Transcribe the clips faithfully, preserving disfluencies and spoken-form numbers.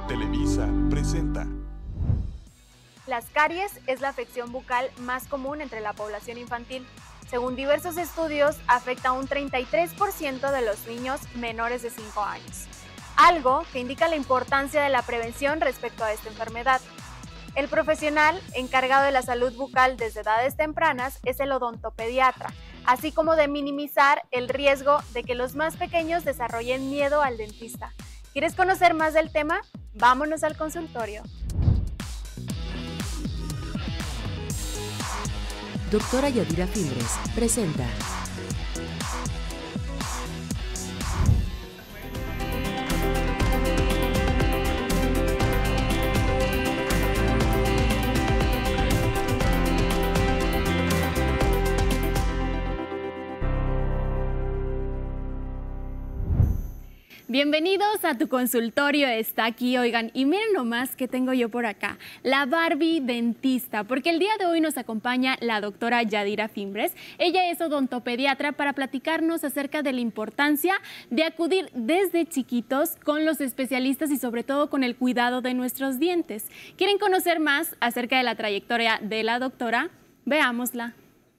Televisa presenta. Las caries es la afección bucal más común entre la población infantil. Según diversos estudios, afecta a un treinta y tres por ciento de los niños menores de cinco años, algo que indica la importancia de la prevención respecto a esta enfermedad. El profesional encargado de la salud bucal desde edades tempranas es el odontopediatra, así como de minimizar el riesgo de que los más pequeños desarrollen miedo al dentista. ¿Quieres conocer más del tema? Vámonos al consultorio. Doctora Yadira Fimbres presenta. Bienvenidos a tu consultorio, está aquí, oigan, y miren nomás que tengo yo por acá, la Barbie dentista, porque el día de hoy nos acompaña la doctora Yadira Fimbres. Ella es odontopediatra para platicarnos acerca de la importancia de acudir desde chiquitos con los especialistas y sobre todo con el cuidado de nuestros dientes. ¿Quieren conocer más acerca de la trayectoria de la doctora? Veámosla.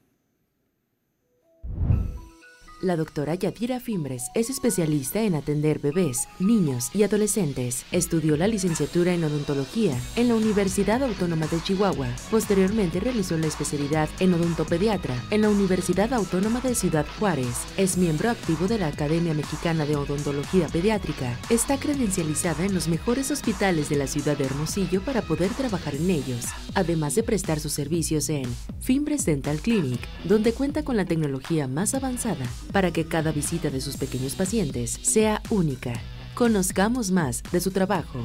La doctora Yadira Fimbres es especialista en atender bebés, niños y adolescentes. Estudió la licenciatura en odontología en la Universidad Autónoma de Chihuahua. Posteriormente realizó la especialidad en odontopediatra en la Universidad Autónoma de Ciudad Juárez. Es miembro activo de la Academia Mexicana de Odontología Pediátrica. Está credencializada en los mejores hospitales de la ciudad de Hermosillo para poder trabajar en ellos, además de prestar sus servicios en Fimbres Dental Clinic, donde cuenta con la tecnología más avanzada para que cada visita de sus pequeños pacientes sea única. Conozcamos más de su trabajo.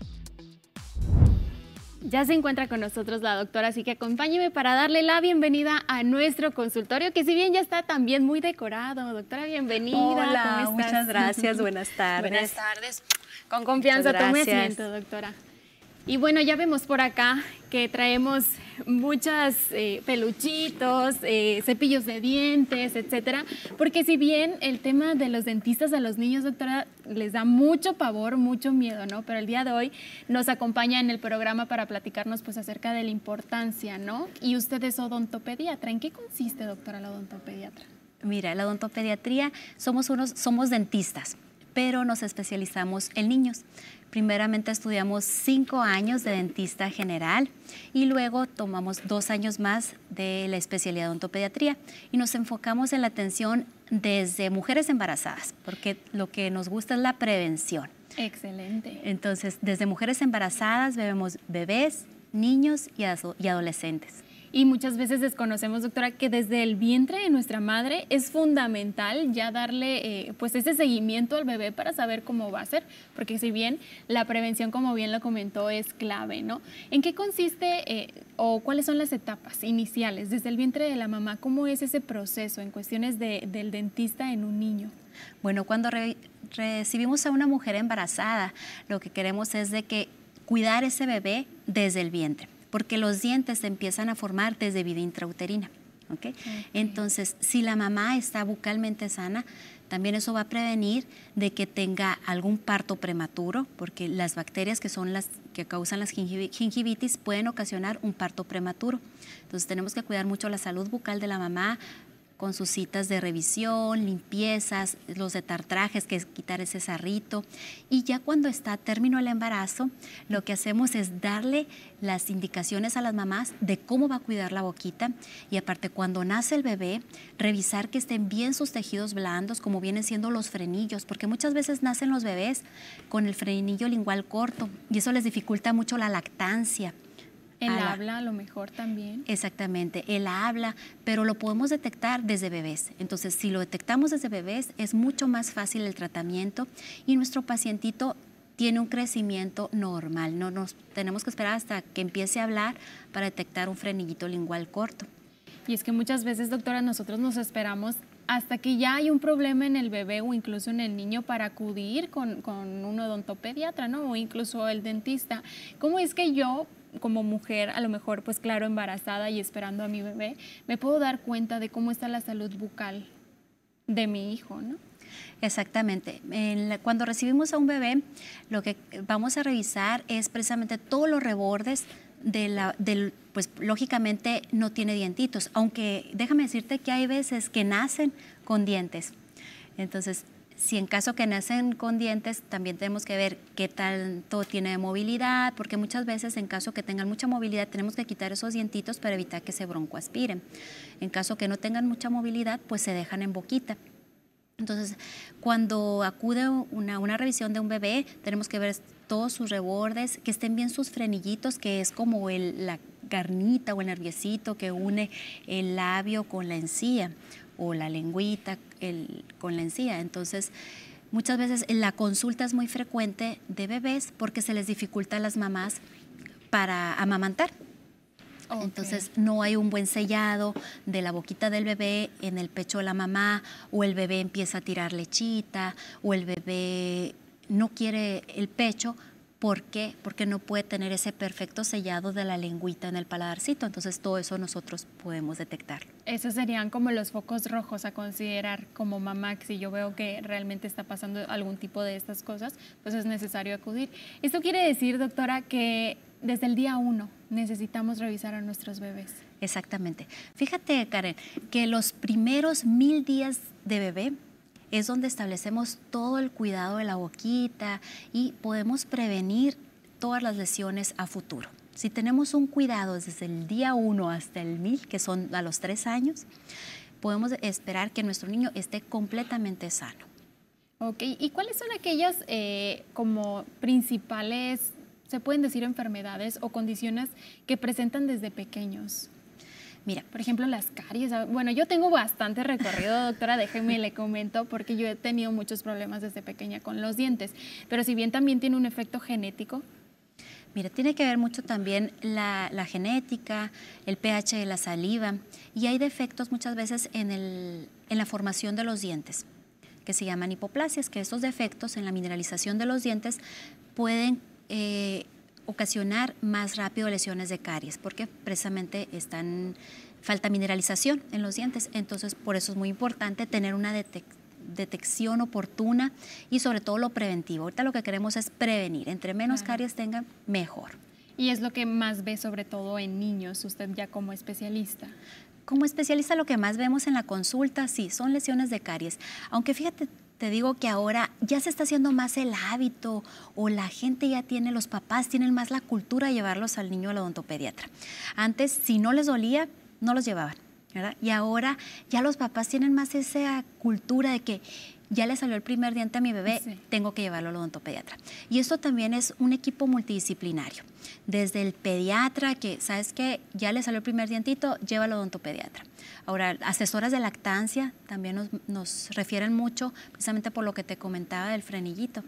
Ya se encuentra con nosotros la doctora, así que acompáñeme para darle la bienvenida a nuestro consultorio, que si bien ya está también muy decorado. Doctora, bienvenida. Hola, ¿cómo estás? muchas gracias, buenas tardes. Buenas tardes. Con confianza, tome asiento, doctora. Y bueno, ya vemos por acá que traemos muchos eh, peluchitos, eh, cepillos de dientes, etcétera, porque si bien el tema de los dentistas a los niños, doctora, les da mucho pavor, mucho miedo, ¿no? Pero el día de hoy nos acompaña en el programa para platicarnos pues acerca de la importancia, ¿no? Y usted es odontopediatra. ¿En qué consiste, doctora, la odontopediatra? Mira, la odontopediatría somos unos, somos dentistas, pero nos especializamos en niños. Primeramente estudiamos cinco años de dentista general y luego tomamos dos años más de la especialidad de odontopediatría y nos enfocamos en la atención desde mujeres embarazadas, porque lo que nos gusta es la prevención. Excelente. Entonces, desde mujeres embarazadas vemos bebés, niños y, y adolescentes. Y muchas veces desconocemos, doctora, que desde el vientre de nuestra madre es fundamental ya darle eh, pues ese seguimiento al bebé para saber cómo va a ser, porque si bien la prevención, como bien lo comentó, es clave, ¿no? ¿En qué consiste eh, o cuáles son las etapas iniciales desde el vientre de la mamá? ¿Cómo es ese proceso en cuestiones de, del dentista en un niño? Bueno, cuando re, recibimos a una mujer embarazada, lo que queremos es de que cuidar ese bebé desde el vientre, porque los dientes se empiezan a formar desde vida intrauterina. ¿Okay? Okay. Entonces, si la mamá está bucalmente sana, también eso va a prevenir de que tenga algún parto prematuro, porque las bacterias que son las que causan las gingivitis pueden ocasionar un parto prematuro. Entonces, tenemos que cuidar mucho la salud bucal de la mamá, con sus citas de revisión, limpiezas, los detartrajes, que es quitar ese sarrito. Y ya cuando está a término el embarazo, lo que hacemos es darle las indicaciones a las mamás de cómo va a cuidar la boquita. Y aparte, cuando nace el bebé, revisar que estén bien sus tejidos blandos, como vienen siendo los frenillos, porque muchas veces nacen los bebés con el frenillo lingual corto y eso les dificulta mucho la lactancia. El a habla la, a lo mejor también. Exactamente, el habla, pero lo podemos detectar desde bebés. Entonces, si lo detectamos desde bebés, es mucho más fácil el tratamiento y nuestro pacientito tiene un crecimiento normal. No nos tenemos que esperar hasta que empiece a hablar para detectar un frenillito lingual corto. Y es que muchas veces, doctora, nosotros nos esperamos hasta que ya hay un problema en el bebé o incluso en el niño para acudir con, con un odontopediatra, ¿no? O incluso el dentista. ¿Cómo es que yo, como mujer, a lo mejor, pues claro, embarazada y esperando a mi bebé, me puedo dar cuenta de cómo está la salud bucal de mi hijo, ¿no? Exactamente. En la, cuando recibimos a un bebé, lo que vamos a revisar es precisamente todos los rebordes de la, del, pues lógicamente no tiene dientitos, aunque déjame decirte que hay veces que nacen con dientes. Entonces, si en caso que nacen con dientes, también tenemos que ver qué tanto tiene de movilidad, porque muchas veces en caso que tengan mucha movilidad tenemos que quitar esos dientitos para evitar que se broncoaspiren. En caso que no tengan mucha movilidad, pues se dejan en boquita. Entonces, cuando acude una, una revisión de un bebé, tenemos que ver todos sus rebordes, que estén bien sus frenillitos, que es como el, la carnita o el nerviecito que une el labio con la encía, o la lengüita el, con la encía. Entonces, muchas veces la consulta es muy frecuente de bebés porque se les dificulta a las mamás para amamantar. Okay. Entonces, no hay un buen sellado de la boquita del bebé en el pecho de la mamá, o el bebé empieza a tirar lechita, o el bebé no quiere el pecho. ¿Por qué? Porque no puede tener ese perfecto sellado de la lengüita en el paladarcito. Entonces, todo eso nosotros podemos detectarlo. Esos serían como los focos rojos a considerar como mamá. Si yo veo que realmente está pasando algún tipo de estas cosas, pues es necesario acudir. Esto quiere decir, doctora, que desde el día uno necesitamos revisar a nuestros bebés. Exactamente. Fíjate, Karen, que los primeros mil días de bebé es donde establecemos todo el cuidado de la boquita y podemos prevenir todas las lesiones a futuro. Si tenemos un cuidado desde el día uno hasta el mil, que son a los tres años, podemos esperar que nuestro niño esté completamente sano. Ok, ¿y cuáles son aquellas eh, como principales, se pueden decir, enfermedades o condiciones que presentan desde pequeños? Mira, por ejemplo, las caries. Bueno, yo tengo bastante recorrido, doctora, déjeme le comento, porque yo he tenido muchos problemas desde pequeña con los dientes, pero si bien también tiene un efecto genético. Mira, tiene que ver mucho también la, la genética, el pH de la saliva, y hay defectos muchas veces en, el, en la formación de los dientes, que se llaman hipoplasias, que estos defectos en la mineralización de los dientes pueden eh, ocasionar más rápido lesiones de caries, porque precisamente están, falta mineralización en los dientes. Entonces, por eso es muy importante tener una detec detección oportuna y sobre todo lo preventivo. Ahorita lo que queremos es prevenir. Entre menos claro. caries tengan, mejor. Y es lo que más ve sobre todo en niños, usted ya como especialista. Como especialista lo que más vemos en la consulta, sí, son lesiones de caries. Aunque fíjate, te digo que ahora ya se está haciendo más el hábito, o la gente ya tiene, los papás tienen más la cultura de llevarlos al niño al odontopediatra. Antes, si no les dolía, no los llevaban, ¿verdad? Y ahora ya los papás tienen más esa cultura de que ya le salió el primer diente a mi bebé, sí. tengo que llevarlo al odontopediatra. Y esto también es un equipo multidisciplinario. Desde el pediatra, que sabes que ya le salió el primer dientito, llévalo al odontopediatra. Ahora, asesoras de lactancia también nos, nos refieren mucho, precisamente por lo que te comentaba del frenillito.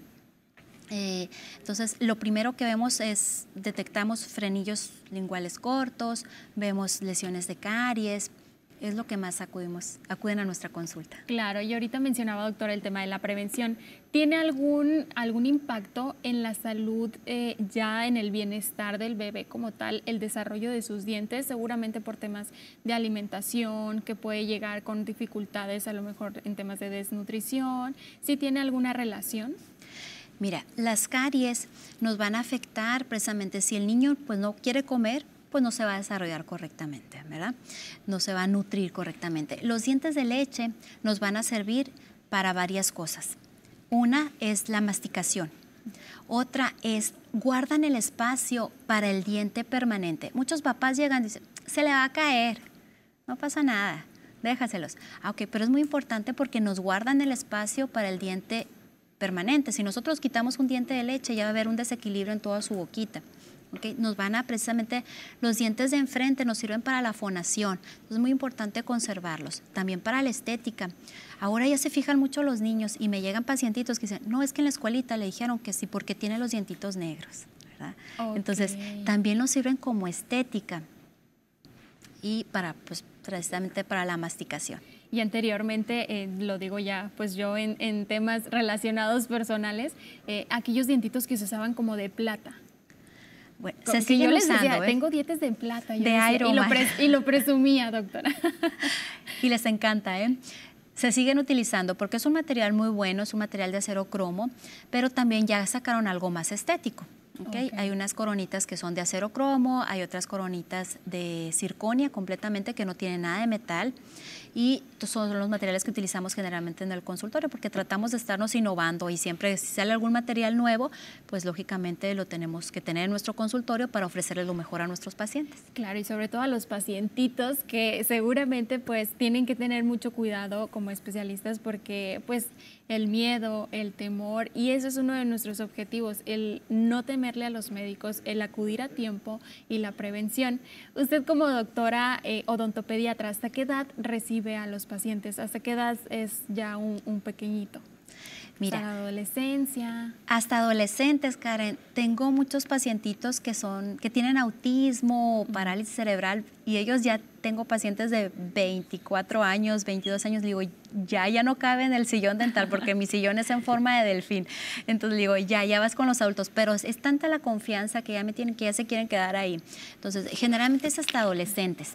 Eh, entonces, lo primero que vemos es, detectamos frenillos linguales cortos, vemos lesiones de caries. Es lo que más acudimos, acuden a nuestra consulta. Claro, y ahorita mencionaba, doctora, el tema de la prevención. ¿Tiene algún, algún impacto en la salud, eh, ya en el bienestar del bebé como tal, el desarrollo de sus dientes? Seguramente por temas de alimentación, que puede llegar con dificultades a lo mejor en temas de desnutrición. ¿Sí tiene alguna relación? Mira, las caries nos van a afectar precisamente si el niño pues, no quiere comer, pues no se va a desarrollar correctamente, ¿verdad? No se va a nutrir correctamente. Los dientes de leche nos van a servir para varias cosas. Una es la masticación. Otra es, guardan el espacio para el diente permanente. Muchos papás llegan y dicen, se le va a caer, no pasa nada, déjaselos. Ah, ok, pero es muy importante porque nos guardan el espacio para el diente permanente. Si nosotros quitamos un diente de leche, ya va a haber un desequilibrio en toda su boquita. Okay, nos van a precisamente, los dientes de enfrente nos sirven para la fonación, entonces es muy importante conservarlos, también para la estética. Ahora ya se fijan mucho los niños y me llegan pacientitos que dicen, no, es que en la escuelita le dijeron que sí porque tiene los dientitos negros, ¿verdad? Okay. Entonces también nos sirven como estética y para, pues, precisamente para la masticación. Y anteriormente, eh, lo digo ya, pues yo en, en temas relacionados personales, eh, aquellos dientitos que se usaban como de plata. Bueno, se siguen yo les usando, decía, ¿eh? tengo dientes de plata. De Iron y, lo pres, y lo presumía, doctora. Y les encanta, ¿eh? Se siguen utilizando porque es un material muy bueno, es un material de acero cromo, pero también ya sacaron algo más estético. ¿Okay? Okay. Hay unas coronitas que son de acero cromo, hay otras coronitas de circonia completamente que no tienen nada de metal, y son los materiales que utilizamos generalmente en el consultorio porque tratamos de estarnos innovando, y siempre si sale algún material nuevo, pues lógicamente lo tenemos que tener en nuestro consultorio para ofrecerles lo mejor a nuestros pacientes. Claro, y sobre todo a los pacientitos que seguramente pues tienen que tener mucho cuidado como especialistas porque pues el miedo, el temor, y eso es uno de nuestros objetivos, el no temerle a los médicos, el acudir a tiempo y la prevención. Usted como doctora eh, odontopediatra, ¿hasta qué edad recibe a los pacientes? ¿Hasta qué edad es ya un, un pequeñito? Mira, hasta la adolescencia. Hasta adolescentes, Karen. Tengo muchos pacientitos que son, que tienen autismo o parálisis cerebral, y ellos ya tengo pacientes de veinticuatro años, veintidós años, digo, ya, ya no cabe en el sillón dental porque mi sillón es en forma de delfín. Entonces digo, ya, ya vas con los adultos, pero es tanta la confianza que ya me tienen, que ya se quieren quedar ahí. Entonces, generalmente es hasta adolescentes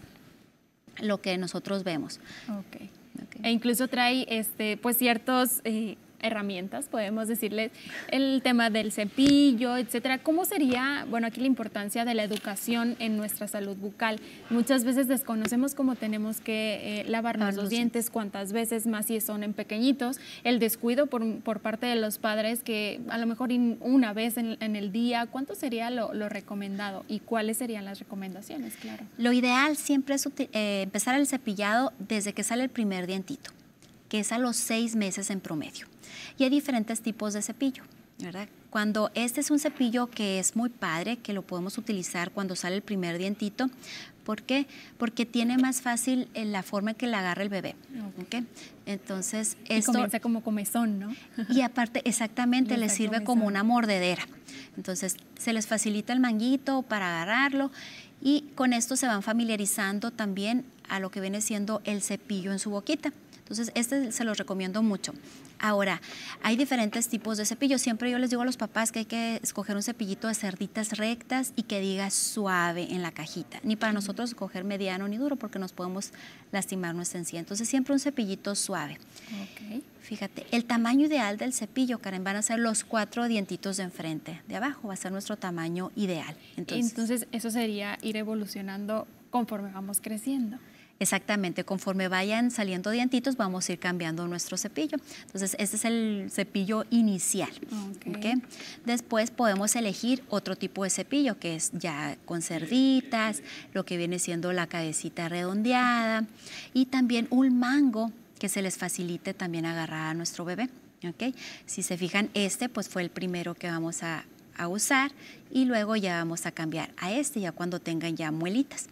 lo que nosotros vemos. Okay. Okay. E incluso trae este, pues ciertos eh, herramientas, podemos decirles, el tema del cepillo, etcétera. ¿Cómo sería, bueno, aquí la importancia de la educación en nuestra salud bucal? Muchas veces desconocemos cómo tenemos que eh, lavarnos los, los dientes, cuántas veces, más si son en pequeñitos, el descuido por, por parte de los padres, que a lo mejor in, una vez en, en el día. ¿Cuánto sería lo, lo recomendado y cuáles serían las recomendaciones? Claro. Lo ideal siempre es eh, empezar el cepillado desde que sale el primer dientito, que es a los seis meses en promedio. Y hay diferentes tipos de cepillo, ¿verdad? Cuando este es un cepillo que es muy padre, que lo podemos utilizar cuando sale el primer dientito. ¿Por qué? Porque tiene más fácil la forma en que la agarra el bebé. Okay. ¿Okay? Entonces, y esto comienza como comezón, ¿no? Y aparte, exactamente, les sirve comezón. Como una mordedera. Entonces, se les facilita el manguito para agarrarlo, y con esto se van familiarizando también a lo que viene siendo el cepillo en su boquita. Entonces, este se los recomiendo mucho. Ahora, hay diferentes tipos de cepillos. Siempre yo les digo a los papás que hay que escoger un cepillito de cerditas rectas y que diga suave en la cajita. Ni para nosotros escoger mediano ni duro porque nos podemos lastimar nuestra encía. Entonces, siempre un cepillito suave. Okay. Fíjate, el tamaño ideal del cepillo, Karen, van a ser los cuatro dientitos de enfrente. De abajo va a ser nuestro tamaño ideal. Entonces, Entonces eso sería ir evolucionando conforme vamos creciendo. Exactamente, conforme vayan saliendo dientitos vamos a ir cambiando nuestro cepillo. Entonces, este es el cepillo inicial. Okay. ¿Okay? Después podemos elegir otro tipo de cepillo, que es ya con cerditas, lo que viene siendo la cabecita redondeada, y también un mango que se les facilite también agarrar a nuestro bebé. ¿Okay? Si se fijan, este pues fue el primero que vamos a, a usar, y luego ya vamos a cambiar a este ya cuando tengan ya muelitas.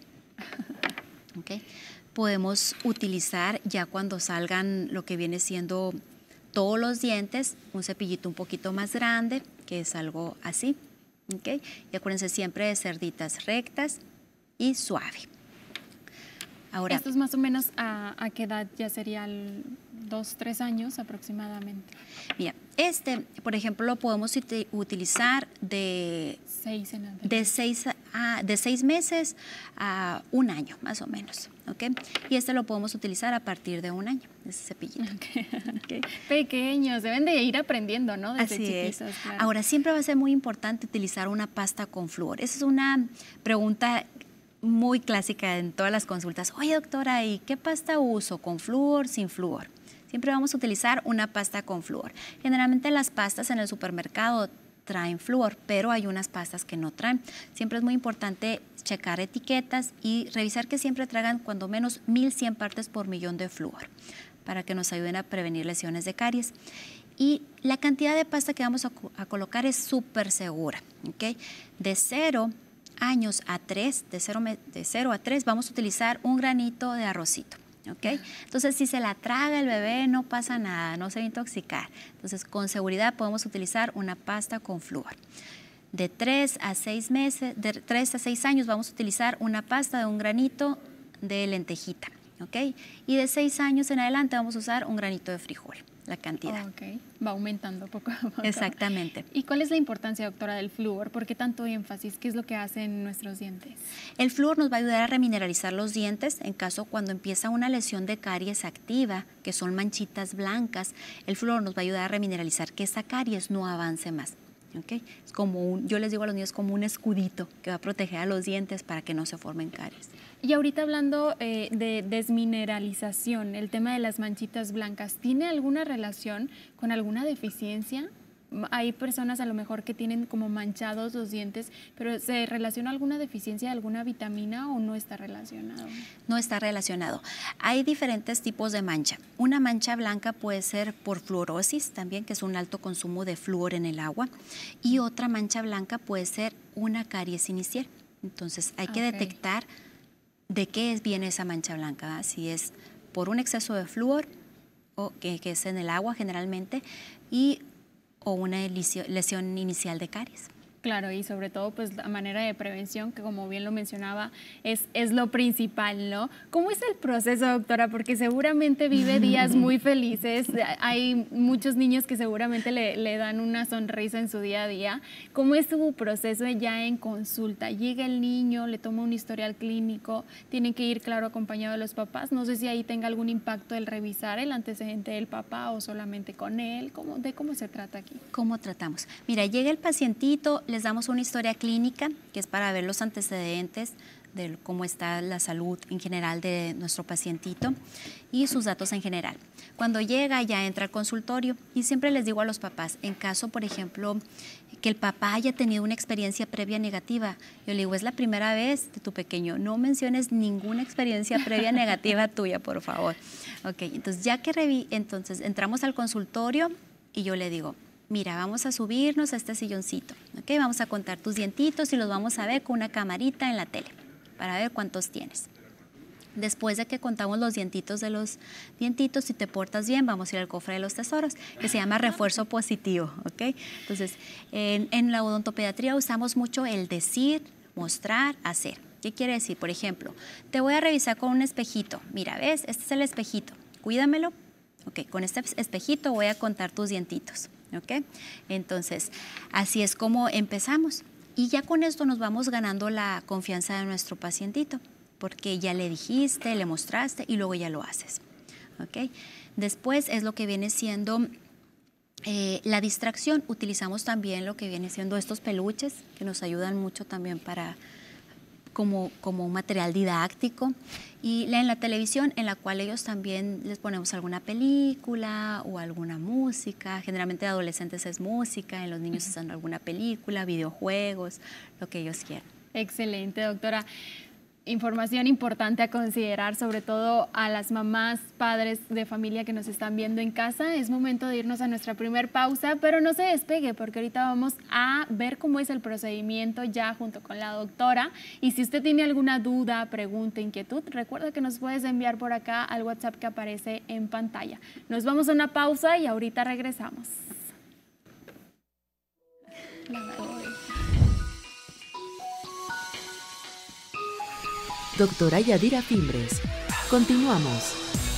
¿Okay? Podemos utilizar ya cuando salgan lo que viene siendo todos los dientes, un cepillito un poquito más grande, que es algo así. ¿Okay? Y acuérdense siempre de cerditas rectas y suave. Ahora, ¿esto es más o menos a, a qué edad ya sería el dos, tres años aproximadamente? Mira, este, por ejemplo, lo podemos utilizar de seis, en de seis, a, de seis meses a un año, más o menos. ¿Okay? Y este lo podemos utilizar a partir de un año, ese cepillito. Okay. Okay. Pequeños, deben de ir aprendiendo, ¿no? Desde Así chiquitos, es. Claro. Ahora, siempre va a ser muy importante utilizar una pasta con flúor. Esa es una pregunta muy clásica en todas las consultas. Oye, doctora, ¿y qué pasta uso? ¿Con flúor, sin flúor? Siempre vamos a utilizar una pasta con flúor. Generalmente las pastas en el supermercado traen flúor, pero hay unas pastas que no traen. Siempre es muy importante checar etiquetas y revisar que siempre traigan cuando menos mil cien partes por millón de flúor para que nos ayuden a prevenir lesiones de caries. Y la cantidad de pasta que vamos a, a colocar es súper segura. ¿Okay? De cero años a tres, de cero, de cero a tres, vamos a utilizar un granito de arrocito. ¿Okay? Entonces, si se la traga el bebé, no pasa nada, no se va a intoxicar. Entonces, con seguridad podemos utilizar una pasta con flúor. De tres a seis meses, de tres a seis años vamos a utilizar una pasta de un granito de lentejita. ¿Okay? Y de seis años en adelante vamos a usar un granito de frijol. la cantidad. Ok, va aumentando poco a poco. Exactamente. ¿Y cuál es la importancia, doctora, del flúor? ¿Por qué tanto énfasis? ¿Qué es lo que hace en nuestros dientes? El flúor nos va a ayudar a remineralizar los dientes en caso cuando empieza una lesión de caries activa, que son manchitas blancas. El flúor nos va a ayudar a remineralizar que esa caries no avance más. ¿Okay? Es como un, yo les digo a los niños, como un escudito que va a proteger a los dientes para que no se formen caries. Y ahorita hablando eh, de desmineralización, el tema de las manchitas blancas, ¿tiene alguna relación con alguna deficiencia? Hay personas a lo mejor que tienen como manchados los dientes, pero ¿se relaciona alguna deficiencia de alguna vitamina o no está relacionado? No está relacionado. Hay diferentes tipos de mancha. Una mancha blanca puede ser por fluorosis también, que es un alto consumo de flúor en el agua, y otra mancha blanca puede ser una caries inicial. Entonces hay que okay. detectar de qué viene esa mancha blanca, ¿verdad? Si es por un exceso de flúor, o que, que es en el agua generalmente, y o una lesión inicial de caries. Claro, y sobre todo pues la manera de prevención, que como bien lo mencionaba, es, es lo principal, ¿no? ¿Cómo es el proceso, doctora? Porque seguramente vive días muy felices, hay muchos niños que seguramente le, le dan una sonrisa en su día a día. ¿Cómo es su proceso ya en consulta? Llega el niño, le toma un historial clínico, tiene que ir, claro, acompañado de los papás. No sé si ahí tenga algún impacto el revisar el antecedente del papá o solamente con él. ¿Cómo, de cómo se trata aquí? ¿Cómo tratamos? Mira, llega el pacientito, les damos una historia clínica, que es para ver los antecedentes de cómo está la salud en general de nuestro pacientito y sus datos en general. Cuando llega ya entra al consultorio y siempre les digo a los papás, en caso, por ejemplo, que el papá haya tenido una experiencia previa negativa, yo le digo, es la primera vez de tu pequeño, no menciones ninguna experiencia previa negativa tuya, por favor. Ok, entonces ya que revi entonces entramos al consultorio y yo le digo, mira, vamos a subirnos a este silloncito, ¿ok? Vamos a contar tus dientitos y los vamos a ver con una camarita en la tele para ver cuántos tienes. Después de que contamos los dientitos de los dientitos, si te portas bien, vamos a ir al cofre de los tesoros, que se llama refuerzo positivo, ¿ok? Entonces, en, en la odontopediatría usamos mucho el decir, mostrar, hacer. ¿Qué quiere decir? Por ejemplo, te voy a revisar con un espejito. Mira, ¿ves? Este es el espejito. Cuídamelo. Ok, con este espejito voy a contar tus dientitos. ¿Ok? Entonces, así es como empezamos. Y ya con esto nos vamos ganando la confianza de nuestro pacientito, porque ya le dijiste, le mostraste y luego ya lo haces. ¿Ok? Después es lo que viene siendo eh, la distracción. Utilizamos también lo que viene siendo estos peluches, que nos ayudan mucho también para... Como, como un material didáctico, y en la televisión en la cual ellos también les ponemos alguna película o alguna música, generalmente de adolescentes es música, en los niños es alguna película, videojuegos, lo que ellos quieran. Excelente, doctora. Información importante a considerar, sobre todo a las mamás, padres de familia que nos están viendo en casa. Es momento de irnos a nuestra primer pausa, pero no se despegue porque ahorita vamos a ver cómo es el procedimiento ya junto con la doctora. Y si usted tiene alguna duda, pregunta, inquietud, recuerda que nos puedes enviar por acá al WhatsApp que aparece en pantalla. Nos vamos a una pausa y ahorita regresamos. Doctora Yadira Fimbres. Continuamos.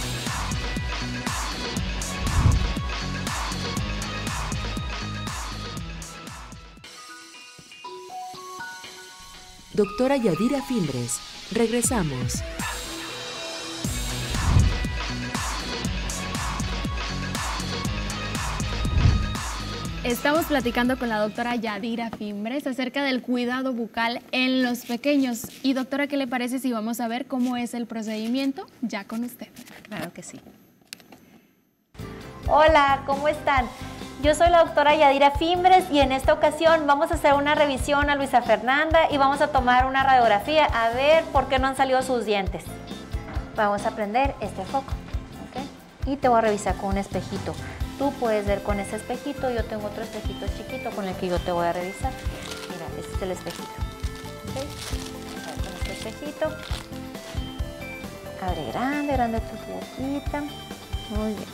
Doctora Yadira Fimbres. Regresamos. Estamos platicando con la doctora Yadira Fimbres acerca del cuidado bucal en los pequeños. Y doctora, ¿qué le parece si vamos a ver cómo es el procedimiento ya con usted? Claro que sí. Hola, ¿cómo están? Yo soy la doctora Yadira Fimbres y en esta ocasión vamos a hacer una revisión a Luisa Fernanda y vamos a tomar una radiografía a ver por qué no han salido sus dientes. Vamos a prender este foco, ¿ok? Y te voy a revisar con un espejito. Tú puedes ver con ese espejito, yo tengo otro espejito chiquito con el que yo te voy a revisar. Mira, este es el espejito. ¿Okay? Vamos a ver con este espejito. Abre grande, grande tu boquita. Muy bien.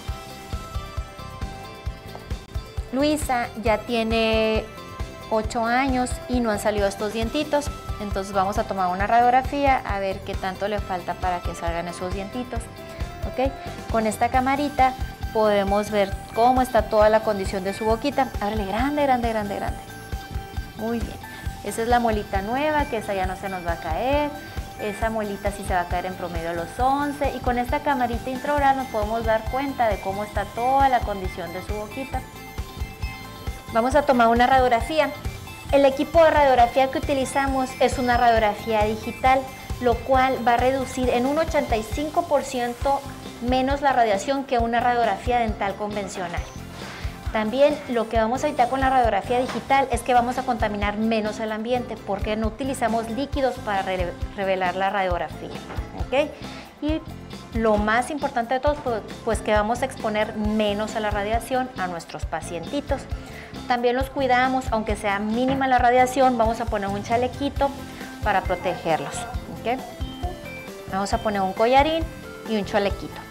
Luisa ya tiene ocho años y no han salido estos dientitos. Entonces vamos a tomar una radiografía a ver qué tanto le falta para que salgan esos dientitos. ¿Okay? Con esta camarita podemos ver cómo está toda la condición de su boquita. Ábrele grande, grande, grande, grande. Muy bien. Esa es la muelita nueva, que esa ya no se nos va a caer. Esa muelita sí se va a caer en promedio a los once. Y con esta camarita intraoral nos podemos dar cuenta de cómo está toda la condición de su boquita. Vamos a tomar una radiografía. El equipo de radiografía que utilizamos es una radiografía digital, lo cual va a reducir en un ochenta y cinco por ciento menos la radiación que una radiografía dental convencional. También lo que vamos a evitar con la radiografía digital es que vamos a contaminar menos el ambiente porque no utilizamos líquidos para re revelar la radiografía. ¿Okay? Y lo más importante de todo, pues, pues que vamos a exponer menos a la radiación a nuestros pacientitos. También los cuidamos, aunque sea mínima la radiación, vamos a poner un chalequito para protegerlos. ¿Okay? Vamos a poner un collarín y un chalequito.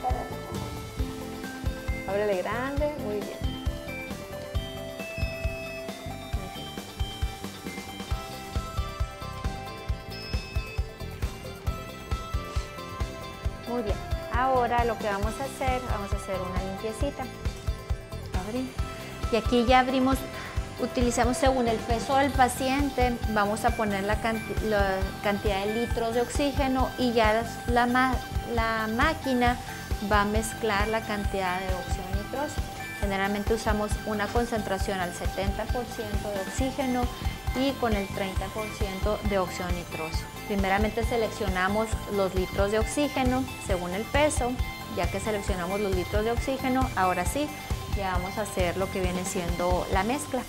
Ábrele grande, muy bien. Muy bien, ahora lo que vamos a hacer, vamos a hacer una limpiecita. Abrir. Y aquí ya abrimos, utilizamos según el peso del paciente, vamos a poner la, canti la cantidad de litros de oxígeno y ya la, ma la máquina va a mezclar la cantidad de óxido nitroso. Generalmente usamos una concentración al setenta por ciento de oxígeno y con el treinta por ciento de óxido nitroso. Primeramente seleccionamos los litros de oxígeno según el peso. Ya que seleccionamos los litros de oxígeno, ahora sí, ya vamos a hacer lo que viene siendo la mezcla.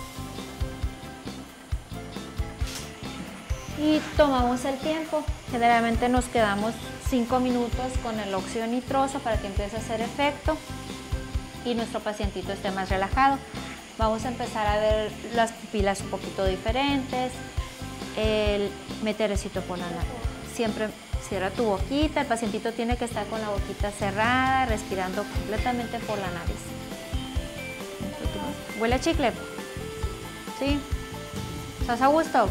Y tomamos el tiempo. Generalmente nos quedamos cinco minutos con el óxido nitroso para que empiece a hacer efecto y nuestro pacientito esté más relajado. Vamos a empezar a ver las pupilas un poquito diferentes, el meterecito por la nariz. Siempre cierra tu boquita, el pacientito tiene que estar con la boquita cerrada, respirando completamente por la nariz. ¿Huele a chicle? ¿Sí? ¿Estás a gusto?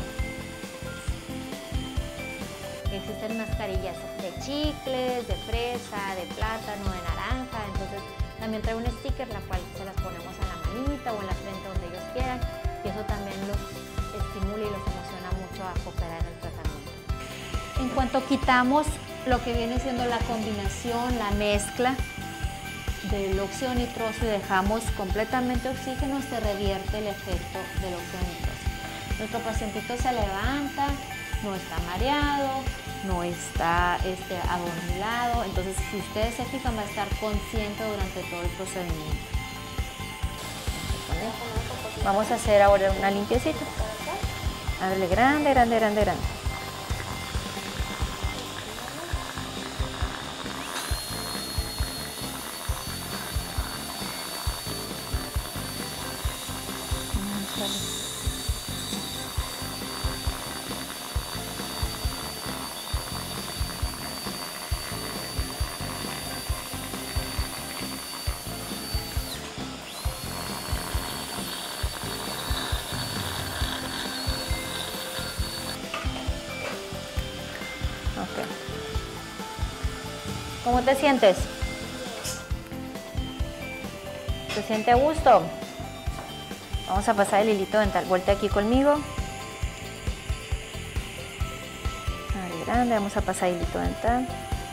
Existen mascarillas de chicles, de fresa, de plátano, de naranja, entonces también trae un sticker la cual se las ponemos a la manita o en la frente donde ellos quieran y eso también los estimula y los emociona mucho a cooperar en el tratamiento. En cuanto quitamos lo que viene siendo la combinación, la mezcla del óxido nitroso y dejamos completamente oxígeno, se revierte el efecto del óxido nitroso. Nuestro pacientito se levanta, no está mareado, no está este, adormilado, entonces si ustedes se fijan va a estar consciente durante todo el procedimiento. Vamos a hacer ahora una limpiecita. Ábrele grande, grande, grande, grande. Okay. ¿Cómo te sientes? ¿Te sientes a gusto? Vamos a pasar el hilito dental. Vuelta aquí conmigo. Ahí grande, vamos a pasar el hilito dental.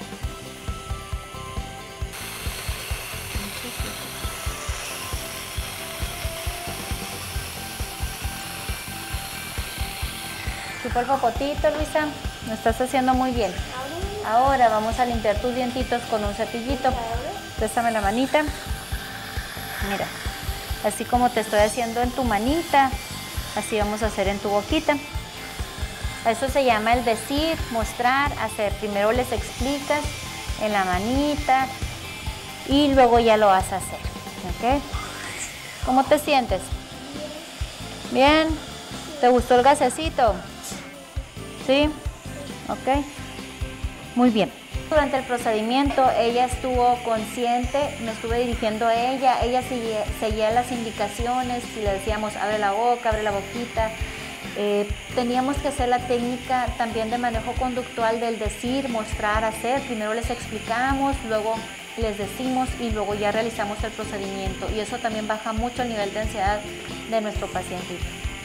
Chupa el popotito, Luisa. Lo estás haciendo muy bien. Ahora vamos a limpiar tus dientitos con un cepillito. Préstame la manita. Mira, así como te estoy haciendo en tu manita, así vamos a hacer en tu boquita. Eso se llama el decir, mostrar, hacer. Primero les explicas en la manita y luego ya lo vas a hacer. ¿Okay? ¿Cómo te sientes? ¿Bien? ¿Te gustó el gasecito? ¿Sí? Ok. Muy bien. Durante el procedimiento ella estuvo consciente, me estuve dirigiendo a ella, ella seguía, seguía las indicaciones, si le decíamos abre la boca, abre la boquita. Eh, teníamos que hacer la técnica también de manejo conductual del decir, mostrar, hacer. Primero les explicamos, luego les decimos y luego ya realizamos el procedimiento. Y eso también baja mucho el nivel de ansiedad de nuestro pacientito.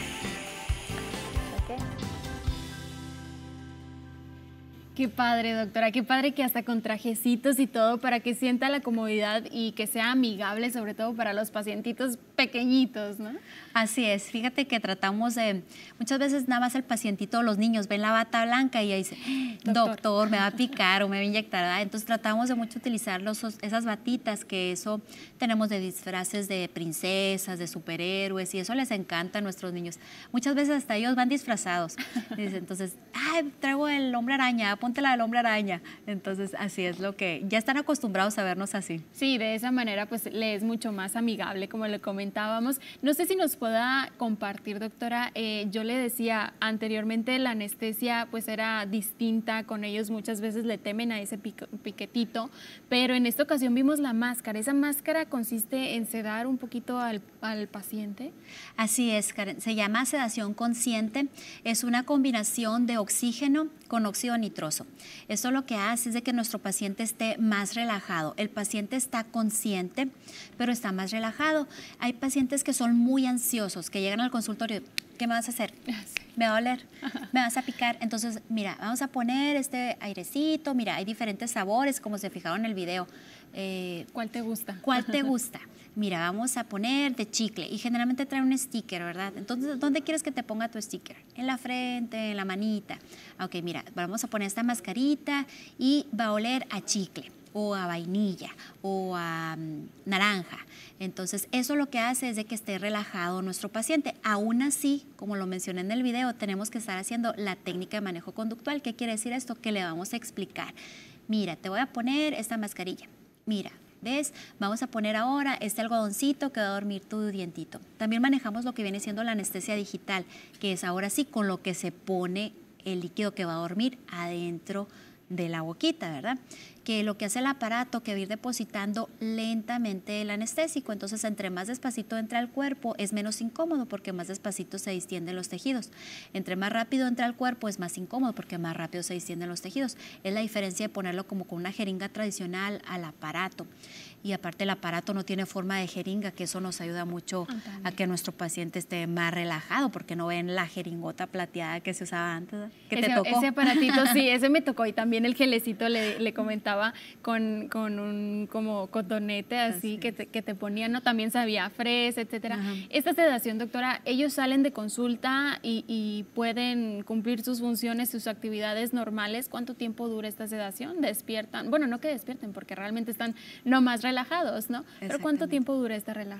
Qué padre, doctora, qué padre que hasta con trajecitos y todo para que sienta la comodidad y que sea amigable, sobre todo para los pacientitos pequeñitos, ¿no? Así es, fíjate que tratamos de, muchas veces nada más el pacientito, los niños ven la bata blanca y ahí dice, doctor, doctor me va a picar o me va a inyectar, ¿verdad? Entonces tratamos de mucho utilizar los, esas batitas, que eso tenemos de disfraces de princesas, de superhéroes, y eso les encanta a nuestros niños. Muchas veces hasta ellos van disfrazados. Entonces, ay, traigo el hombre araña, ponte la del hombre araña. Entonces, así es lo que, ya están acostumbrados a vernos así. Sí, de esa manera pues le es mucho más amigable, como le comentábamos. No sé si nos pueda compartir, doctora, eh, yo le decía anteriormente, la anestesia pues era distinta con ellos, muchas veces le temen a ese pico, piquetito, pero en esta ocasión vimos la máscara. ¿Esa máscara consiste en sedar un poquito al, al paciente? Así es, Karen, se llama sedación consciente, es una combinación de oxígeno con óxido nitroso. Eso lo que hace es de que nuestro paciente esté más relajado. El paciente está consciente, pero está más relajado. Hay pacientes que son muy ansiosos, que llegan al consultorio, ¿qué me vas a hacer? ¿Me va a oler? ¿Me vas a picar? Entonces, mira, vamos a poner este airecito, mira, hay diferentes sabores, como se fijaron en el video. Eh, ¿Cuál te gusta? ¿Cuál te gusta? Mira, vamos a poner de chicle y generalmente trae un sticker, ¿verdad? Entonces, ¿dónde quieres que te ponga tu sticker? En la frente, en la manita. Ok, mira, vamos a poner esta mascarita y va a oler a chicle o a vainilla o a um, naranja. Entonces, eso lo que hace es de que esté relajado nuestro paciente. Aún así, como lo mencioné en el video, tenemos que estar haciendo la técnica de manejo conductual. ¿Qué quiere decir esto? Que le vamos a explicar. Mira, te voy a poner esta mascarilla. Mira, ¿ves? Vamos a poner ahora este algodoncito que va a dormir tu dientito. También manejamos lo que viene siendo la anestesia digital, que es ahora sí con lo que se pone el líquido que va a dormir adentro de la boquita, ¿verdad? Que lo que hace el aparato que va a ir depositando lentamente el anestésico. Entonces, entre más despacito entra al cuerpo, es menos incómodo porque más despacito se distienden los tejidos. Entre más rápido entra al cuerpo, es más incómodo porque más rápido se distienden los tejidos. Es la diferencia de ponerlo como con una jeringa tradicional al aparato. Y aparte el aparato no tiene forma de jeringa, que eso nos ayuda mucho a que nuestro paciente esté más relajado, porque no ven la jeringota plateada que se usaba antes, ¿no? Que ese, te tocó. Ese aparatito, sí, ese me tocó. Y también el gelecito le, le comentaba con, con un como cotonete así, así que, te, que te ponían, ¿no? También sabía fresa, etcétera. Ajá. Esta sedación, doctora, ellos salen de consulta y, y pueden cumplir sus funciones, sus actividades normales. ¿Cuánto tiempo dura esta sedación? ¿Despiertan? Bueno, no que despierten, porque realmente están no más relajados, ¿no? Pero ¿cuánto tiempo dura este relajo?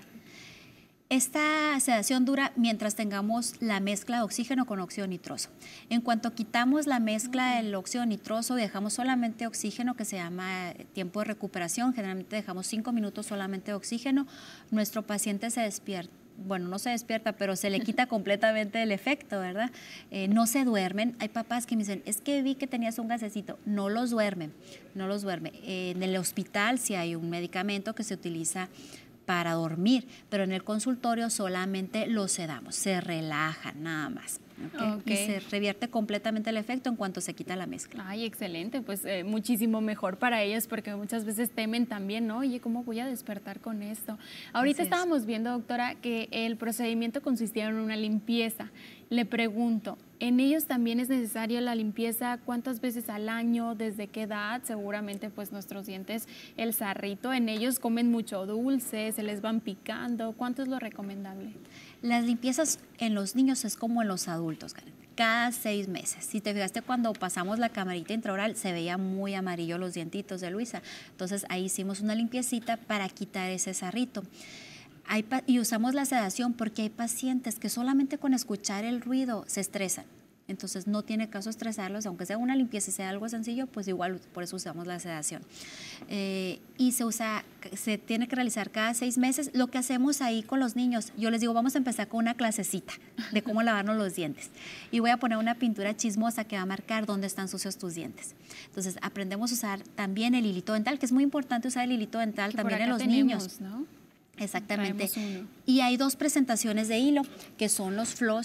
Esta sedación dura mientras tengamos la mezcla de oxígeno con óxido nitroso. En cuanto quitamos la mezcla del óxido nitroso y dejamos solamente oxígeno, que se llama tiempo de recuperación, generalmente dejamos cinco minutos solamente de oxígeno, nuestro paciente se despierta. Bueno, no se despierta, pero se le quita completamente el efecto, ¿verdad? Eh, no se duermen. Hay papás que me dicen, es que vi que tenías un gasecito. No los duermen, no los duerme. Eh, en el hospital sí hay un medicamento que se utiliza para dormir, pero en el consultorio solamente los sedamos, se relajan nada más. ¿Okay? Okay. Y se revierte completamente el efecto en cuanto se quita la mezcla. Ay, excelente, pues eh, muchísimo mejor para ellos, porque muchas veces temen también, ¿no? Oye, ¿cómo voy a despertar con esto? Ahorita Así estábamos es. viendo, doctora, que el procedimiento consistía en una limpieza. Le pregunto, ¿en ellos también es necesaria la limpieza? ¿Cuántas veces al año? ¿Desde qué edad? Seguramente pues nuestros dientes, el sarrito, en ellos comen mucho dulce, se les van picando. ¿Cuánto es lo recomendable? Las limpiezas en los niños es como en los adultos, Karen. Cada seis meses. Si te fijaste, cuando pasamos la camarita intraoral se veía muy amarillo los dientitos de Luisa. Entonces ahí hicimos una limpiecita para quitar ese sarrito. Hay y usamos la sedación porque hay pacientes que solamente con escuchar el ruido se estresan. Entonces no tiene caso estresarlos, aunque sea una limpieza y sea algo sencillo, pues igual por eso usamos la sedación. Eh, y se usa, se tiene que realizar cada seis meses. Lo que hacemos ahí con los niños, yo les digo, vamos a empezar con una clasecita de cómo lavarnos los dientes. Y voy a poner una pintura chismosa que va a marcar dónde están sucios tus dientes. Entonces aprendemos a usar también el hilito dental, que es muy importante usar el hilito dental que también en los tenemos, niños. ¿no? Exactamente. Y hay dos presentaciones de hilo, que son los flosser,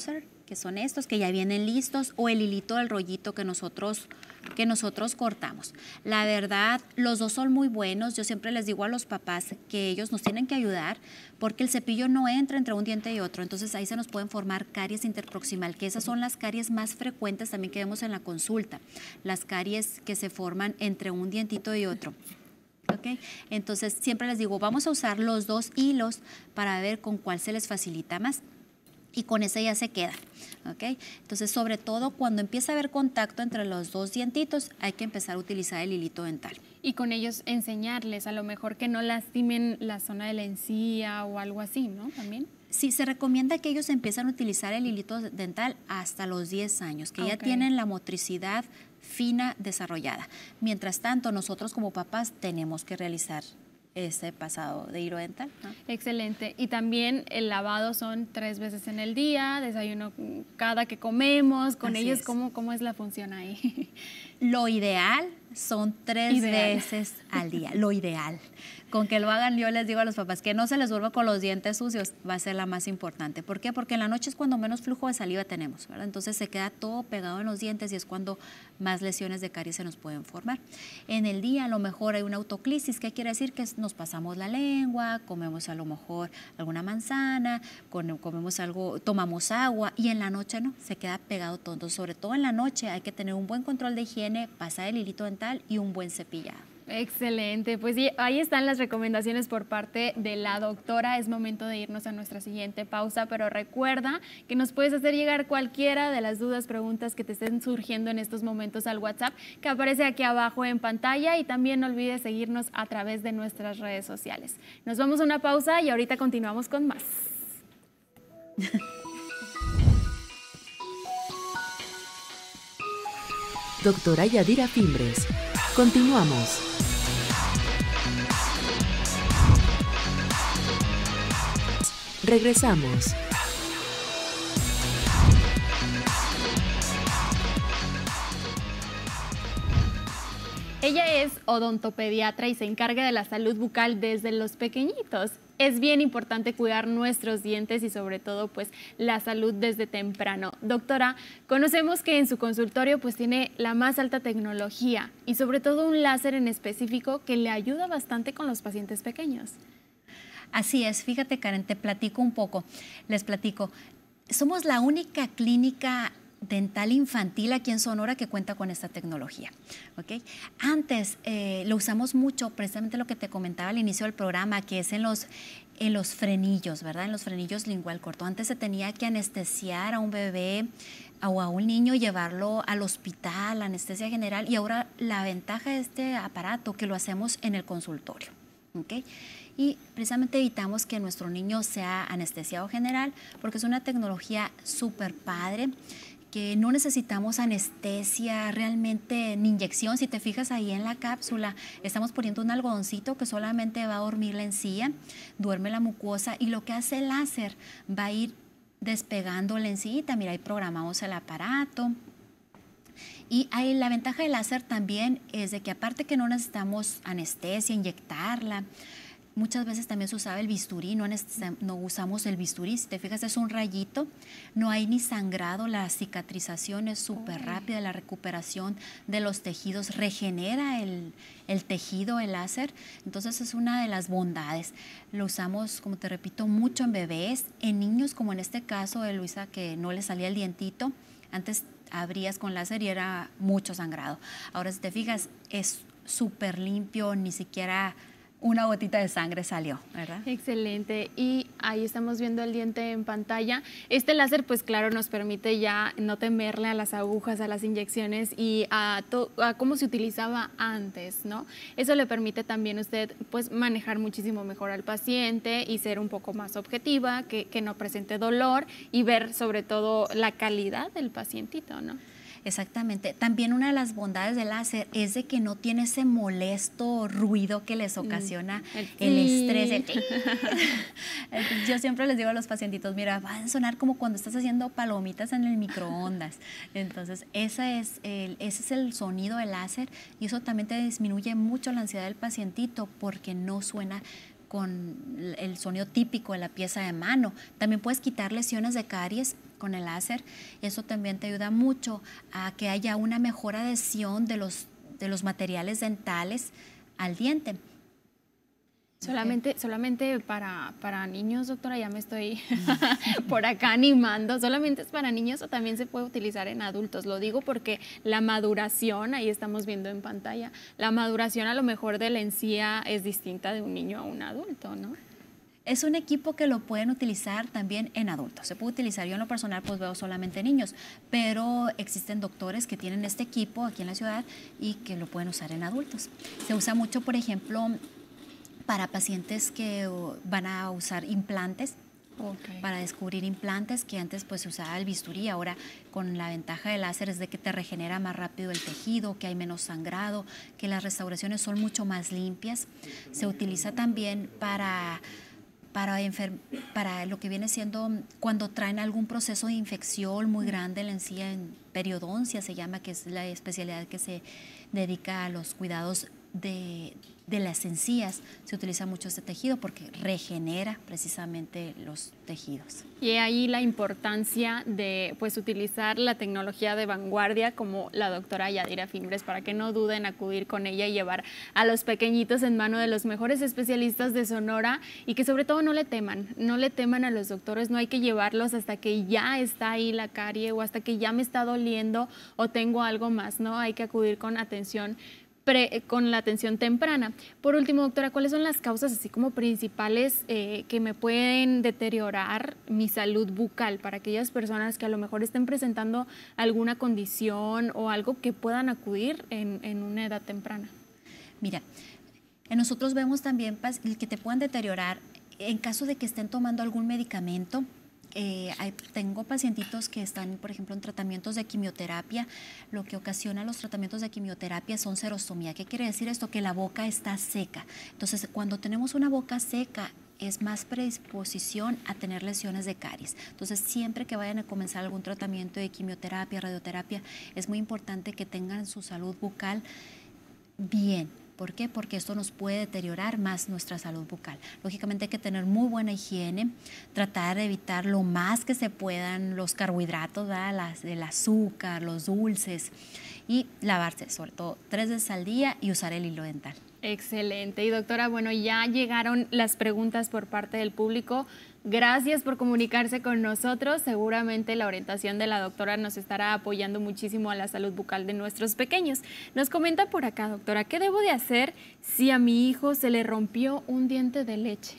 que son estos, que ya vienen listos, o el hilito del rollito que nosotros, que nosotros cortamos. La verdad, los dos son muy buenos. Yo siempre les digo a los papás que ellos nos tienen que ayudar porque el cepillo no entra entre un diente y otro. Entonces ahí se nos pueden formar caries interproximal, que esas son las caries más frecuentes también que vemos en la consulta. Las caries que se forman entre un dientito y otro. Okay. Entonces siempre les digo, vamos a usar los dos hilos para ver con cuál se les facilita más. Y con ese ya se queda, ¿ok? Entonces, sobre todo cuando empieza a haber contacto entre los dos dientitos, hay que empezar a utilizar el hilito dental. Y con ellos enseñarles, a lo mejor que no lastimen la zona de la encía o algo así, ¿no? También. Sí, se recomienda que ellos empiecen a utilizar el hilito dental hasta los diez años, que okay. ya tienen la motricidad fina desarrollada. Mientras tanto, nosotros como papás tenemos que realizar ese pasado de hilo dental, ¿no? Excelente. Y también el lavado son tres veces en el día, desayuno cada que comemos, con Así ellos, es. ¿cómo, ¿cómo es la función ahí? Lo ideal son tres Ideal. veces al día, lo ideal. Con que lo hagan, yo les digo a los papás que no se les vuelva con los dientes sucios, va a ser la más importante. ¿Por qué? Porque en la noche es cuando menos flujo de saliva tenemos, ¿verdad? Entonces se queda todo pegado en los dientes y es cuando más lesiones de caries se nos pueden formar. En el día a lo mejor hay una autoclisis, ¿qué quiere decir? Que nos pasamos la lengua, comemos a lo mejor alguna manzana, comemos algo, tomamos agua y en la noche no, se queda pegado todo. Entonces, sobre todo en la noche hay que tener un buen control de higiene, pasar el hilito dental y un buen cepillado. Excelente, pues sí, ahí están las recomendaciones por parte de la doctora. Es momento de irnos a nuestra siguiente pausa, pero recuerda que nos puedes hacer llegar cualquiera de las dudas, preguntas que te estén surgiendo en estos momentos al WhatsApp que aparece aquí abajo en pantalla, y también no olvides seguirnos a través de nuestras redes sociales. Nos vamos a una pausa y ahorita continuamos con más. Doctora Yadira Fimbres. Continuamos. Regresamos. Ella es odontopediatra y se encarga de la salud bucal desde los pequeñitos. Es bien importante cuidar nuestros dientes y sobre todo pues la salud desde temprano. Doctora, conocemos que en su consultorio pues tiene la más alta tecnología y sobre todo un láser en específico que le ayuda bastante con los pacientes pequeños. Así es, fíjate Karen, te platico un poco, les platico. Somos la única clínica dental infantil aquí en Sonora que cuenta con esta tecnología, ¿ok? Antes eh, lo usamos mucho, precisamente lo que te comentaba al inicio del programa, que es en los, en los frenillos, ¿verdad? En los frenillos lingual corto. Antes se tenía que anestesiar a un bebé o a un niño, llevarlo al hospital, anestesia general, y ahora la ventaja de este aparato que lo hacemos en el consultorio, ¿ok? Y precisamente evitamos que nuestro niño sea anestesiado general porque es una tecnología súper padre, que no necesitamos anestesia realmente ni inyección. Si te fijas ahí en la cápsula, estamos poniendo un algodoncito que solamente va a dormir la encía, duerme la mucosa, y lo que hace el láser va a ir despegando la encita. Mira, ahí programamos el aparato. Y ahí la ventaja del láser también es de que aparte que no necesitamos anestesia, inyectarla, muchas veces también se usaba el bisturí, no, no usamos el bisturí. Si te fijas, es un rayito, no hay ni sangrado, la cicatrización es súper rápida, la recuperación de los tejidos, regenera el, el tejido, el láser. Entonces es una de las bondades. Lo usamos, como te repito, mucho en bebés, en niños, como en este caso de Luisa, que no le salía el dientito. Antes abrías con láser y era mucho sangrado. Ahora, si te fijas, es súper limpio, ni siquiera una gotita de sangre salió, ¿verdad? Excelente. Y ahí estamos viendo el diente en pantalla. Este láser, pues claro, nos permite ya no temerle a las agujas, a las inyecciones y a, a cómo se utilizaba antes, ¿no? Eso le permite también a usted, pues, manejar muchísimo mejor al paciente y ser un poco más objetiva, que, que no presente dolor y ver sobre todo la calidad del pacientito, ¿no? Exactamente. También una de las bondades del láser es de que no tiene ese molesto ruido que les ocasiona mm. el, el estrés. El... Yo siempre les digo a los pacientitos, mira, va a sonar como cuando estás haciendo palomitas en el microondas. Entonces, ese es el, ese es el sonido del láser, y eso también te disminuye mucho la ansiedad del pacientito porque no suena con el sonido típico de la pieza de mano. También puedes quitar lesiones de caries con el láser. Eso también te ayuda mucho a que haya una mejor adhesión de los, de los materiales dentales al diente. Solamente, solamente para, para niños, doctora, ya me estoy por acá animando. ¿Solamente es para niños o también se puede utilizar en adultos? Lo digo porque la maduración, ahí estamos viendo en pantalla, la maduración a lo mejor de la encía es distinta de un niño a un adulto, ¿no? Es un equipo que lo pueden utilizar también en adultos. Se puede utilizar, yo en lo personal pues veo solamente niños, pero existen doctores que tienen este equipo aquí en la ciudad y que lo pueden usar en adultos. Se usa mucho, por ejemplo, para pacientes que van a usar implantes, okay, para descubrir implantes, que antes pues se usaba el bisturí, ahora con la ventaja del láser es de que te regenera más rápido el tejido, que hay menos sangrado, que las restauraciones son mucho más limpias. Se utiliza también para, para, para lo que viene siendo cuando traen algún proceso de infección muy grande en la encía, en periodoncia se llama, que es la especialidad que se dedica a los cuidados de, de las encías. Se utiliza mucho este tejido porque regenera precisamente los tejidos. Y ahí la importancia de pues utilizar la tecnología de vanguardia como la doctora Yadira Fimbres, para que no duden acudir con ella y llevar a los pequeñitos en mano de los mejores especialistas de Sonora, y que sobre todo no le teman, no le teman a los doctores. No hay que llevarlos hasta que ya está ahí la carie o hasta que ya me está doliendo o tengo algo más, ¿no? Hay que acudir con atención Pre, con la atención temprana. Por último, doctora, ¿cuáles son las causas así como principales eh, que me pueden deteriorar mi salud bucal para aquellas personas que a lo mejor estén presentando alguna condición o algo que puedan acudir en, en una edad temprana? Mira, nosotros vemos también que te puedan deteriorar en caso de que estén tomando algún medicamento. Eh, hay, tengo pacientitos que están, por ejemplo, en tratamientos de quimioterapia. Lo que ocasiona los tratamientos de quimioterapia son xerostomía. ¿Qué quiere decir esto? Que la boca está seca. Entonces, cuando tenemos una boca seca, es más predisposición a tener lesiones de caries. Entonces, siempre que vayan a comenzar algún tratamiento de quimioterapia, radioterapia, es muy importante que tengan su salud bucal bien. ¿Por qué? Porque esto nos puede deteriorar más nuestra salud bucal. Lógicamente hay que tener muy buena higiene, tratar de evitar lo más que se puedan los carbohidratos, Las, el azúcar, los dulces, y lavarse sobre todo tres veces al día y usar el hilo dental. Excelente. Y doctora, bueno, ya llegaron las preguntas por parte del público. Gracias por comunicarse con nosotros. Seguramente la orientación de la doctora nos estará apoyando muchísimo a la salud bucal de nuestros pequeños. Nos comenta por acá, doctora, ¿qué debo de hacer si a mi hijo se le rompió un diente de leche?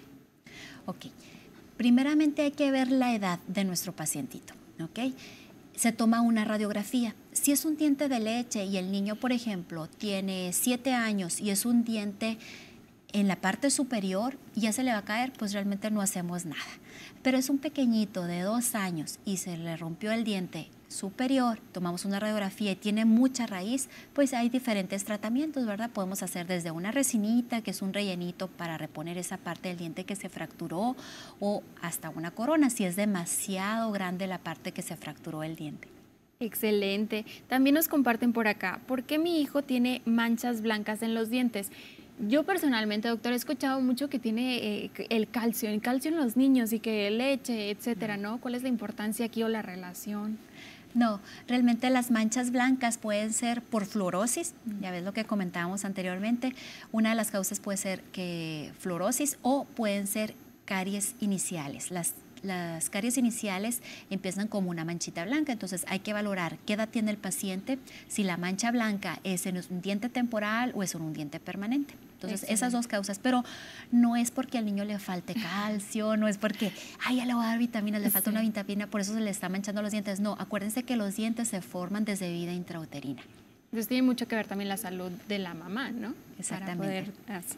Ok, primeramente hay que ver la edad de nuestro pacientito, ¿ok? Se toma una radiografía. Si es un diente de leche y el niño, por ejemplo, tiene siete años y es un diente en la parte superior y ya se le va a caer, pues realmente no hacemos nada. Pero es un pequeñito de dos años y se le rompió el diente superior, tomamos una radiografía y tiene mucha raíz, pues hay diferentes tratamientos, ¿verdad? Podemos hacer desde una resinita, que es un rellenito para reponer esa parte del diente que se fracturó, o hasta una corona, si es demasiado grande la parte que se fracturó el diente. Excelente. También nos comparten por acá, ¿por qué mi hijo tiene manchas blancas en los dientes? Yo personalmente, doctor, he escuchado mucho que tiene eh, el calcio, el calcio en los niños y que leche, etcétera, ¿no? ¿Cuál es la importancia aquí o la relación? No, realmente las manchas blancas pueden ser por fluorosis, ya ves lo que comentábamos anteriormente. Una de las causas puede ser que fluorosis, o pueden ser caries iniciales. Las Las caries iniciales empiezan como una manchita blanca, entonces hay que valorar qué edad tiene el paciente, si la mancha blanca es en un diente temporal o es en un diente permanente. Entonces, excelente, esas dos causas, pero no es porque al niño le falte calcio, no es porque, ay, ya le voy a dar vitaminas, le falta sí. una vitamina, por eso se le está manchando los dientes. No, acuérdense que los dientes se forman desde vida intrauterina. Entonces tiene mucho que ver también la salud de la mamá, ¿no? Exactamente. Para poder...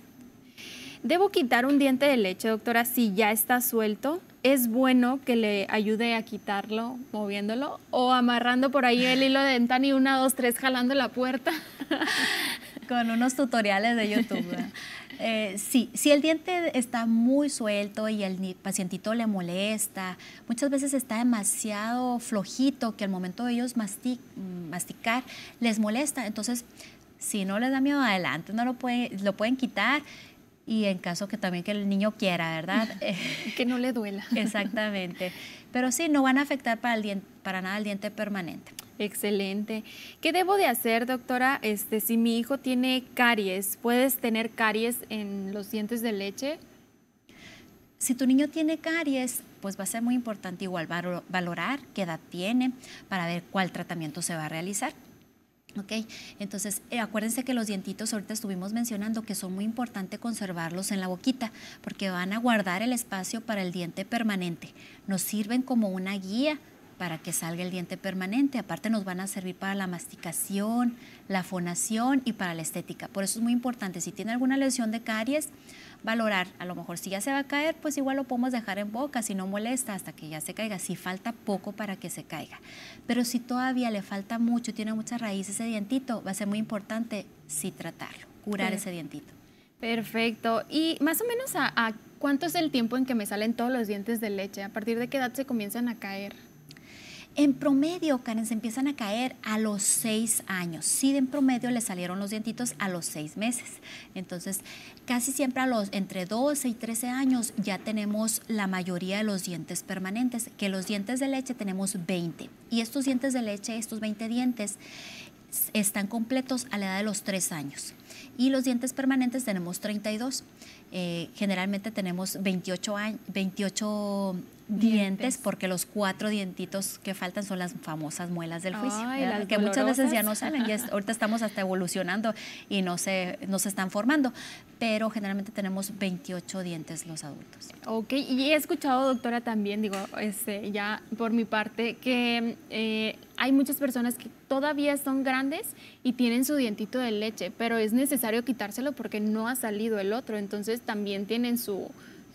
¿Debo quitar un diente de leche, doctora, si ya está suelto? ¿Es bueno que le ayude a quitarlo moviéndolo o amarrando por ahí el hilo dental y una, dos, tres jalando la puerta? Con unos tutoriales de YouTube. Eh, sí, si el diente está muy suelto y el pacientito le molesta, muchas veces está demasiado flojito que al momento de ellos mastic, masticar les molesta. Entonces, si no les da miedo, adelante, no lo, puede, lo pueden quitar. Y en caso que también que el niño quiera, ¿verdad? Que no le duela. Exactamente. Pero sí, no van a afectar para, el diente, para nada el diente permanente. Excelente. ¿Qué debo de hacer, doctora? Este, si mi hijo tiene caries, ¿puedes tener caries en los dientes de leche? Si tu niño tiene caries, pues va a ser muy importante igual valorar qué edad tiene para ver cuál tratamiento se va a realizar. Ok, entonces eh, acuérdense que los dientitos, ahorita estuvimos mencionando que son muy importantes conservarlos en la boquita porque van a guardar el espacio para el diente permanente. Nos sirven como una guía para que salga el diente permanente. Aparte nos van a servir para la masticación, la fonación y para la estética. Por eso es muy importante, si tiene alguna lesión de caries, valorar, a lo mejor si ya se va a caer, pues igual lo podemos dejar en boca, si no molesta hasta que ya se caiga, si falta poco para que se caiga. Pero si todavía le falta mucho, tiene mucha raíz ese dientito, va a ser muy importante sí tratarlo, curar sí. ese dientito. Perfecto. Y más o menos a, a ¿cuánto es el tiempo en que me salen todos los dientes de leche? ¿A partir de qué edad se comienzan a caer? En promedio, Karen, se empiezan a caer a los seis años. Sí, en promedio le salieron los dientitos a los seis meses. Entonces, casi siempre a los entre doce y trece años ya tenemos la mayoría de los dientes permanentes, que los dientes de leche tenemos veinte. Y estos dientes de leche, estos veinte dientes, están completos a la edad de los tres años. Y los dientes permanentes tenemos treinta y dos. Eh, generalmente tenemos veintiocho, años, veintiocho dientes, dientes porque los cuatro dientitos que faltan son las famosas muelas del juicio. Ay, las que dolorosas. Muchas veces ya no salen. Ya es, ahorita estamos hasta evolucionando y no se, no se están formando. Pero generalmente tenemos veintiocho dientes los adultos. Ok, y he escuchado, doctora, también, digo, este, ya por mi parte, que eh, hay muchas personas que todavía son grandes y tienen su dientito de leche, pero es necesario quitárselo porque no ha salido el otro, entonces también tienen su,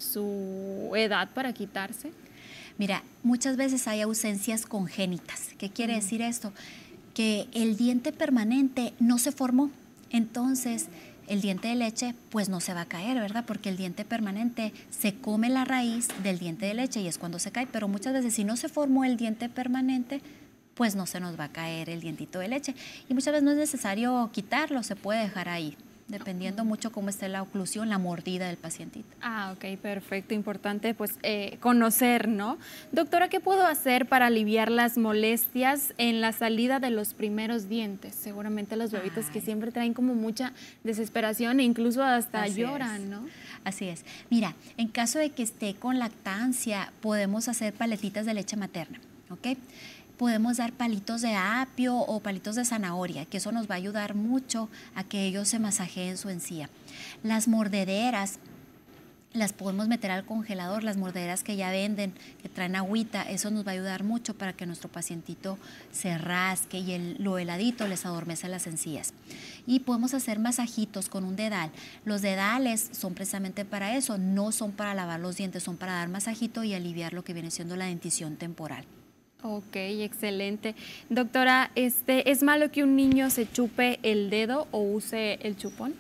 su edad para quitarse. Mira, muchas veces hay ausencias congénitas. ¿Qué quiere mm. decir esto? Que el diente permanente no se formó, entonces el diente de leche pues no se va a caer, ¿verdad? Porque el diente permanente se come la raíz del diente de leche y es cuando se cae, pero muchas veces si no se formó el diente permanente, pues no se nos va a caer el dientito de leche. Y muchas veces no es necesario quitarlo, se puede dejar ahí, dependiendo mucho cómo esté la oclusión, la mordida del pacientito. Ah, ok, perfecto. Importante pues eh, conocer, ¿no? Doctora, ¿qué puedo hacer para aliviar las molestias en la salida de los primeros dientes? Seguramente los bebitos Ay. que siempre traen como mucha desesperación e incluso hasta Así lloran, es. ¿no? Así es. Mira, en caso de que esté con lactancia, podemos hacer paletitas de leche materna, ¿ok? Podemos dar palitos de apio o palitos de zanahoria, que eso nos va a ayudar mucho a que ellos se masajeen su encía. Las mordederas las podemos meter al congelador, las mordederas que ya venden, que traen agüita, eso nos va a ayudar mucho para que nuestro pacientito se rasque y el, lo heladito les adormece las encías. Y podemos hacer masajitos con un dedal. Los dedales son precisamente para eso, no son para lavar los dientes, son para dar masajito y aliviar lo que viene siendo la dentición temporal. Ok, excelente. Doctora, este, ¿es malo que un niño se chupe el dedo o use el chupón?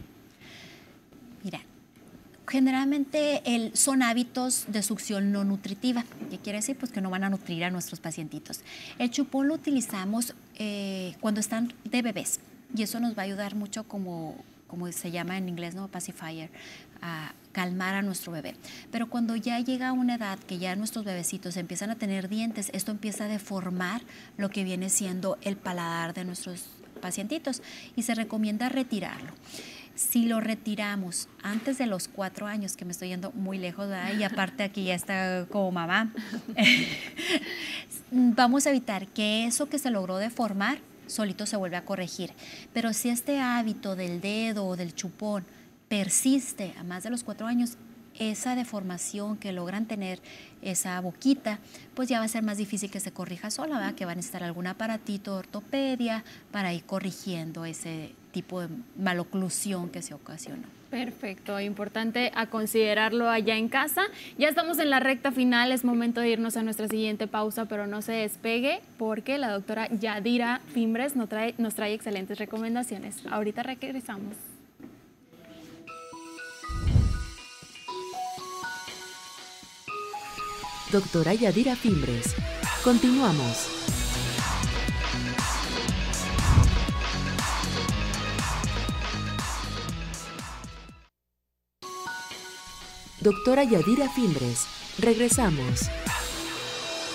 Mira, generalmente el, son hábitos de succión no nutritiva. ¿Qué quiere decir? Pues que no van a nutrir a nuestros pacientitos. El chupón lo utilizamos eh, cuando están de bebés y eso nos va a ayudar mucho como, como se llama en inglés, ¿no? Pacifier, a calmar a nuestro bebé. Pero cuando ya llega a una edad que ya nuestros bebecitos empiezan a tener dientes, esto empieza a deformar lo que viene siendo el paladar de nuestros pacientitos y se recomienda retirarlo. Si lo retiramos antes de los cuatro años, que me estoy yendo muy lejos, ¿verdad? Y aparte aquí ya está como mamá, vamos a evitar que eso que se logró deformar solito se vuelve a corregir. Pero si este hábito del dedo o del chupón persiste a más de los cuatro años, esa deformación que logran tener esa boquita, pues ya va a ser más difícil que se corrija sola, ¿verdad? Que va a necesitar algún aparatito de ortopedia para ir corrigiendo ese tipo de maloclusión que se ocasionó. Perfecto, importante a considerarlo allá en casa. Ya estamos en la recta final, es momento de irnos a nuestra siguiente pausa, pero no se despegue porque la doctora Yadira Fimbres nos trae, nos trae excelentes recomendaciones. Ahorita regresamos. Doctora Yadira Fimbres. Continuamos. Doctora Yadira Fimbres. Regresamos.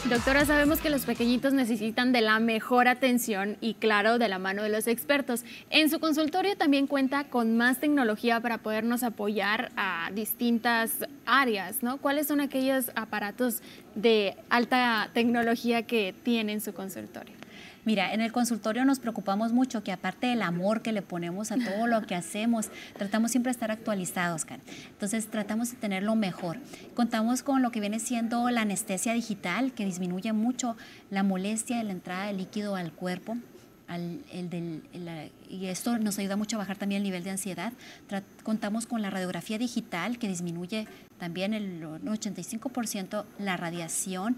Doctora, sabemos que los pequeñitos necesitan de la mejor atención y, claro, de la mano de los expertos. En su consultorio también cuenta con más tecnología para podernos apoyar a distintas áreas, ¿no? ¿Cuáles son aquellos aparatos de alta tecnología que tiene en su consultorio? Mira, en el consultorio nos preocupamos mucho que aparte del amor que le ponemos a todo lo que hacemos, tratamos siempre de estar actualizados, Karen. Entonces tratamos de tener lo mejor. Contamos con lo que viene siendo la anestesia digital, que disminuye mucho la molestia de la entrada de líquido al cuerpo. Al, el del, el, y esto nos ayuda mucho a bajar también el nivel de ansiedad. Tra contamos con la radiografía digital, que disminuye también el ochenta y cinco por ciento la radiación.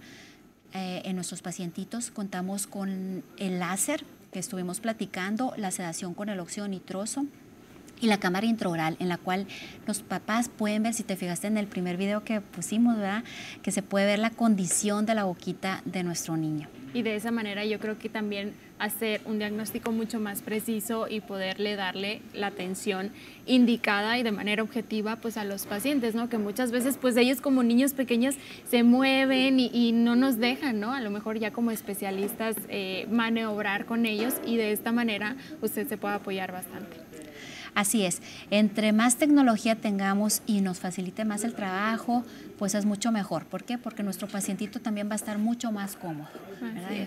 Eh, en nuestros pacientitos contamos con el láser que estuvimos platicando, la sedación con el óxido nitroso y la cámara intraoral, en la cual los papás pueden ver, si te fijaste en el primer video que pusimos, ¿verdad?, que se puede ver la condición de la boquita de nuestro niño. Y de esa manera yo creo que también hacer un diagnóstico mucho más preciso y poderle darle la atención indicada y de manera objetiva pues a los pacientes, ¿no? Que muchas veces pues ellos como niños pequeños se mueven y, y no nos dejan, ¿no? A lo mejor ya como especialistas eh, maniobrar con ellos y de esta manera usted se puede apoyar bastante. Así es, entre más tecnología tengamos y nos facilite más el trabajo, pues es mucho mejor. ¿Por qué? Porque nuestro pacientito también va a estar mucho más cómodo, ¿verdad?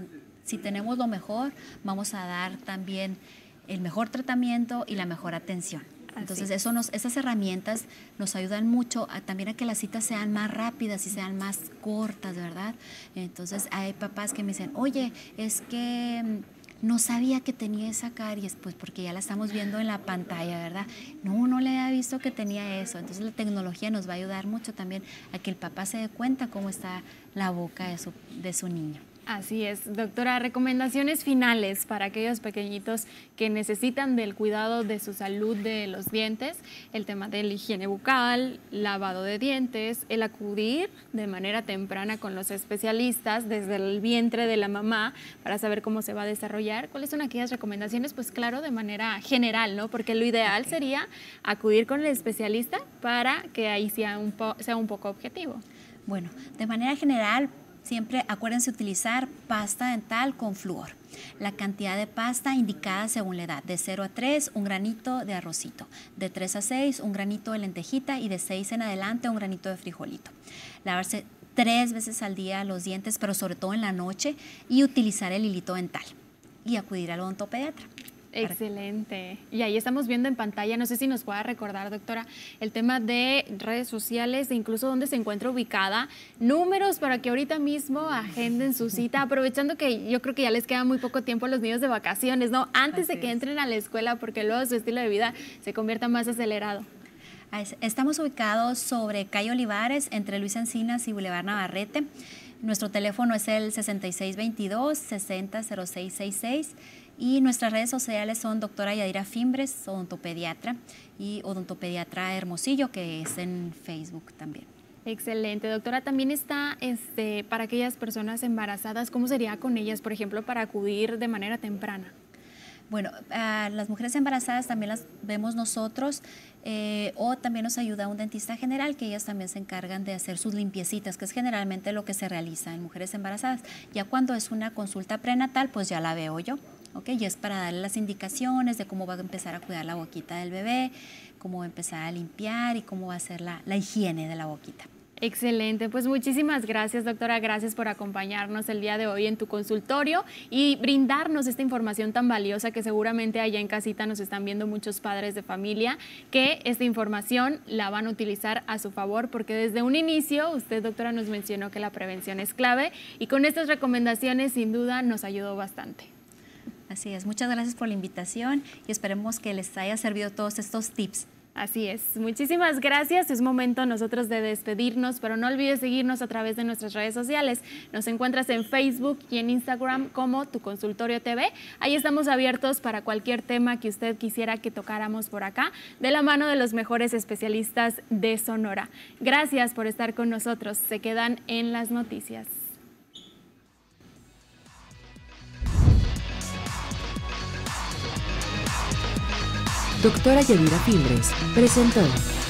Si tenemos lo mejor, vamos a dar también el mejor tratamiento y la mejor atención. Entonces, eso nos, esas herramientas nos ayudan mucho a, también a que las citas sean más rápidas y sean más cortas, ¿verdad? Entonces, hay papás que me dicen, oye, es que no sabía que tenía esa caries, pues porque ya la estamos viendo en la pantalla, ¿verdad? No, no le había visto que tenía eso. Entonces la tecnología nos va a ayudar mucho también a que el papá se dé cuenta cómo está la boca de su, de su niño. Así es, doctora. Recomendaciones finales para aquellos pequeñitos que necesitan del cuidado de su salud de los dientes, el tema de la higiene bucal, lavado de dientes, el acudir de manera temprana con los especialistas desde el vientre de la mamá para saber cómo se va a desarrollar. ¿Cuáles son aquellas recomendaciones? Pues claro, de manera general, ¿no? Porque lo ideal sería acudir con el especialista para que ahí sea un, po sea un poco objetivo. Bueno, de manera general, siempre acuérdense utilizar pasta dental con flúor. La cantidad de pasta indicada según la edad, de cero a tres, un granito de arrocito, de tres a seis, un granito de lentejita y de seis en adelante, un granito de frijolito. Lavarse tres veces al día los dientes, pero sobre todo en la noche, y utilizar el hilito dental y acudir al odontopediatra. Excelente. Y ahí estamos viendo en pantalla, no sé si nos pueda recordar, doctora, el tema de redes sociales e incluso dónde se encuentra ubicada, números para que ahorita mismo agenden su cita, aprovechando que yo creo que ya les queda muy poco tiempo a los niños de vacaciones, ¿no? Antes Así de que es. entren a la escuela, porque luego su estilo de vida se convierta más acelerado. Estamos ubicados sobre calle Olivares, entre Luis Encinas y Boulevard Navarrete. Nuestro teléfono es el sesenta y seis veintidós, sesenta cero seis sesenta y seis. Y nuestras redes sociales son doctora Yadira Fimbres, odontopediatra, y odontopediatra Hermosillo, que es en Facebook también. Excelente, doctora. También está este, para aquellas personas embarazadas, ¿cómo sería con ellas, por ejemplo, para acudir de manera temprana? Bueno, a las mujeres embarazadas también las vemos nosotros, eh, o también nos ayuda un dentista general, que ellas también se encargan de hacer sus limpiecitas, que es generalmente lo que se realiza en mujeres embarazadas. Ya cuando es una consulta prenatal, pues ya la veo yo. Okay, y es para darle las indicaciones de cómo va a empezar a cuidar la boquita del bebé, cómo va a empezar a limpiar y cómo va a ser la, la higiene de la boquita. Excelente, pues muchísimas gracias, doctora, gracias por acompañarnos el día de hoy en tu consultorio y brindarnos esta información tan valiosa que seguramente allá en casita nos están viendo muchos padres de familia, que esta información la van a utilizar a su favor, porque desde un inicio usted, doctora, nos mencionó que la prevención es clave y con estas recomendaciones sin duda nos ayudó bastante. Así es, muchas gracias por la invitación y esperemos que les haya servido todos estos tips. Así es, muchísimas gracias. Es momento nosotros de despedirnos, pero no olvides seguirnos a través de nuestras redes sociales. Nos encuentras en Facebook y en Instagram como Tu Consultorio T V. Ahí estamos abiertos para cualquier tema que usted quisiera que tocáramos por acá, de la mano de los mejores especialistas de Sonora. Gracias por estar con nosotros. Se quedan en las noticias. Doctora Yadira Fimbres presentó